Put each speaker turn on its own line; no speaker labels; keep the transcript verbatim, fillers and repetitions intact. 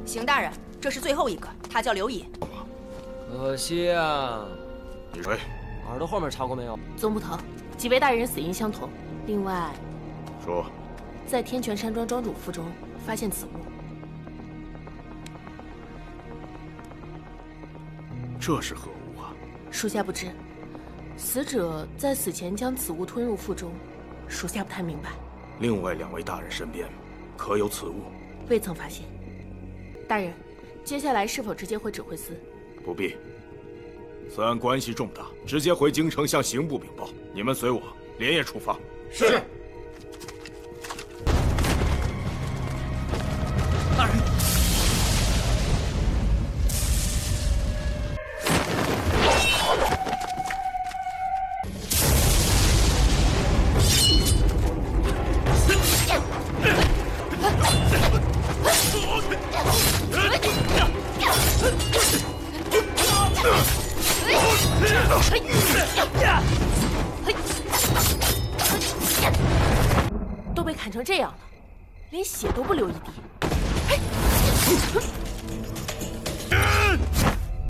邢大人，这是最后一个，他叫刘乙。
可惜啊。
你谁？
耳朵后面查过没有？
总捕头，几位大人死因相同。另外，
说，
在天泉山庄庄主府中发现此物。
这是何物啊？
属下不知，死者在死前将此物吞入腹中，属下不太明白。
另外两位大人身边可有此物？
未曾发现。大人，接下来是否直接回指挥司？
不必。此案关系重大，直接回京城向刑部禀报。你们随我，连夜出发。
是。大人。
都被砍成这样了，连血都不流一滴。